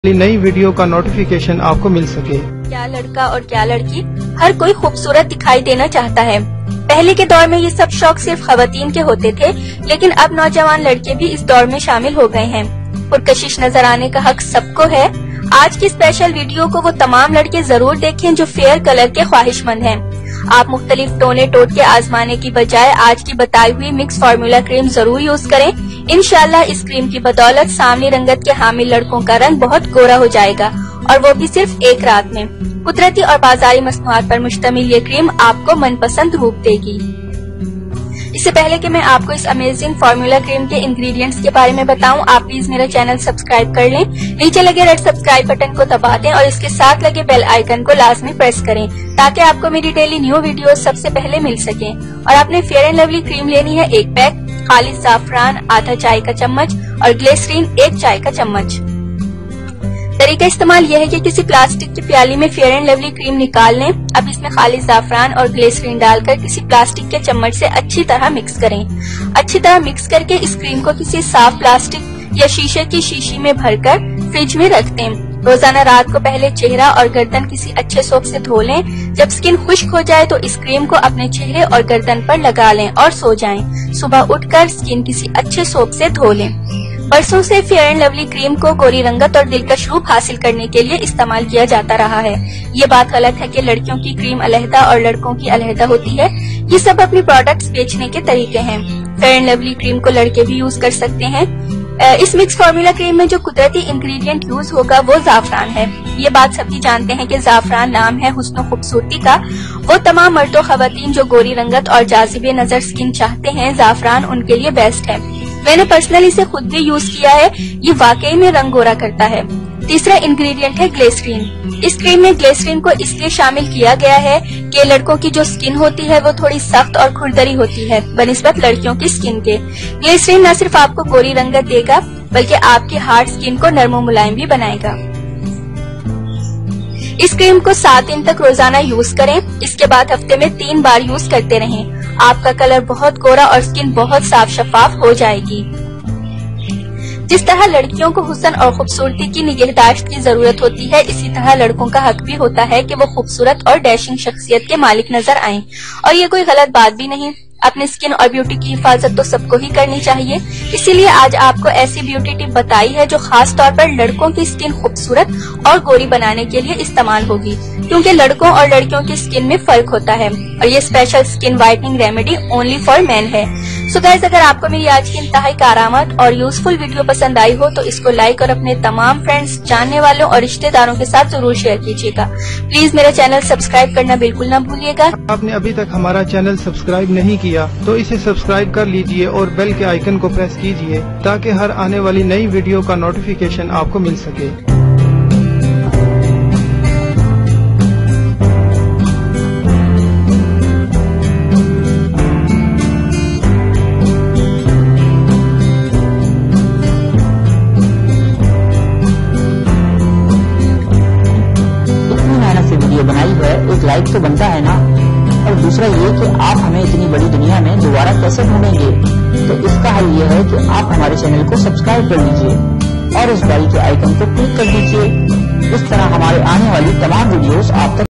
नई वीडियो का नोटिफिकेशन आपको मिल सके। क्या लड़का और क्या लड़की, हर कोई खूबसूरत दिखाई देना चाहता है। पहले के दौर में ये सब शौक सिर्फ खवातीन के होते थे, लेकिन अब नौजवान लड़के भी इस दौर में शामिल हो गए हैं। पुरकशिश नजर आने का हक सबको है। आज की स्पेशल वीडियो को वो तमाम लड़के जरूर देखें जो फेयर कलर के ख्वाहिशमंद हैं। आप मुख्तलिफ टोने टोटके आजमाने की बजाय आज की बताई हुई मिक्स फार्मूला क्रीम जरूर यूज करें। इंशाल्लाह इस क्रीम की बदौलत सामने रंगत के हामिल लड़कों का रंग बहुत गोरा हो जाएगा, और वो भी सिर्फ एक रात में। कुदरती और बाजारी मसनूआत पर मुश्तमिल ये क्रीम आपको मनपसंद रूप देगी। इससे पहले कि मैं आपको इस अमेजिंग फार्मूला क्रीम के इंग्रेडिएंट्स के बारे में बताऊं, आप प्लीज मेरा चैनल सब्सक्राइब कर लें। नीचे लगे रेड सब्सक्राइब बटन को दबा दें और इसके साथ लगे बेल आइकन को लाजमी प्रेस करें, ताकि आपको मेरी डेली न्यू वीडियो सबसे पहले मिल सके। और आपने फेयर एंड लवली क्रीम लेनी है 1 पैक, खाली जाफरान आधा चाय का चम्मच और ग्लिसरीन 1 चाय का चम्मच। तरीका इस्तेमाल यह है कि किसी प्लास्टिक की प्याली में फेयर एंड लवली क्रीम निकाल लें। अब इसमें खाली जाफरान और ग्लिसरीन डालकर किसी प्लास्टिक के चम्मच से अच्छी तरह मिक्स करें। अच्छी तरह मिक्स करके इस क्रीम को किसी साफ प्लास्टिक या शीशे की शीशी में भरकर फ्रिज में रख दें। रोजाना रात को पहले चेहरा और गर्दन किसी अच्छे सोप से धो लें। जब स्किन खुश्क हो जाए तो इस क्रीम को अपने चेहरे और गर्दन पर लगा लें और सो जाएं। सुबह उठकर स्किन किसी अच्छे सोप से धो लें। बरसों से फेयर एंड लवली क्रीम को गोरी रंगत और दिलकश रूप हासिल करने के लिए इस्तेमाल किया जाता रहा है। ये बात गलत है कि लड़कियों की क्रीम अलहदा और लड़कों की अलहदा होती है। ये सब अपने प्रोडक्ट्स बेचने के तरीके हैं। फेयर एंड लवली क्रीम को लड़के भी यूज कर सकते हैं। इस मिक्स फार्मूला क्रीम में जो कुदरती इंग्रेडिएंट यूज होगा वो जाफरान है। ये बात सभी जानते हैं कि जाफरान नाम है हुस्न खूबसूरती का। वो तमाम मर्द और खवातीन जो गोरी रंगत और जाजिबे नजर स्किन चाहते हैं, जाफरान उनके लिए बेस्ट है। मैंने पर्सनली इसे खुद भी यूज किया है। ये वाकई में रंग गोरा करता है। तीसरा इंग्रेडिएंट है ग्लिसरीन। इस क्रीम में ग्लिसरीन को इसलिए शामिल किया गया है कि लड़कों की जो स्किन होती है वो थोड़ी सख्त और खुरदरी होती है बनिस्बत लड़कियों की स्किन के। ग्लिसरीन न सिर्फ आपको गोरी रंगत देगा, बल्कि आपकी हार्ड स्किन को नरम और मुलायम भी बनाएगा। इस क्रीम को 7 दिन तक रोजाना यूज करें। इसके बाद हफ्ते में 3 बार यूज करते रहें। आपका कलर बहुत गोरा और स्किन बहुत साफ शफाफ हो जाएगी। जिस तरह लड़कियों को हुस्न और खूबसूरती की निगहदाश्त की जरूरत होती है, इसी तरह लड़कों का हक भी होता है कि वो खूबसूरत और डैशिंग शख्सियत के मालिक नजर आएं। और ये कोई गलत बात भी नहीं। अपनी स्किन और ब्यूटी की हिफाजत तो सबको ही करनी चाहिए। इसीलिए आज आपको ऐसी ब्यूटी टिप बताई है जो खास तौर पर लड़कों की स्किन खूबसूरत और गोरी बनाने के लिए इस्तेमाल होगी, क्योंकि लड़कों और लड़कियों की स्किन में फर्क होता है। और ये special skin whitening remedy only for men है। सो गाइस, अगर आपको मेरी आज की इंतहाई कारआमद और यूजफुल वीडियो पसंद आई हो तो इसको लाइक और अपने तमाम फ्रेंड्स, जानने वालों और रिश्तेदारों के साथ जरूर शेयर कीजिएगा। प्लीज मेरा चैनल सब्सक्राइब करना बिल्कुल न भूलिएगा। आपने अभी तक हमारा चैनल सब्सक्राइब नहीं किया तो इसे सब्सक्राइब कर लीजिए और बेल के आइकन को प्रेस कीजिए, ताकि हर आने वाली नई वीडियो का नोटिफिकेशन आपको मिल सके। इतनी मेहनत से वीडियो बनाई है, एक लाइक तो बनता है ना। और दूसरा ये कि आप हमें इतनी बड़ी दुनिया में दोबारा कैसे ढूंढेंगे, तो इसका हल ये है कि आप हमारे चैनल को सब्सक्राइब कर लीजिए और उस बेल के आइकन को क्लिक कर दीजिए। इस तरह हमारे आने वाली तमाम वीडियोस आप तक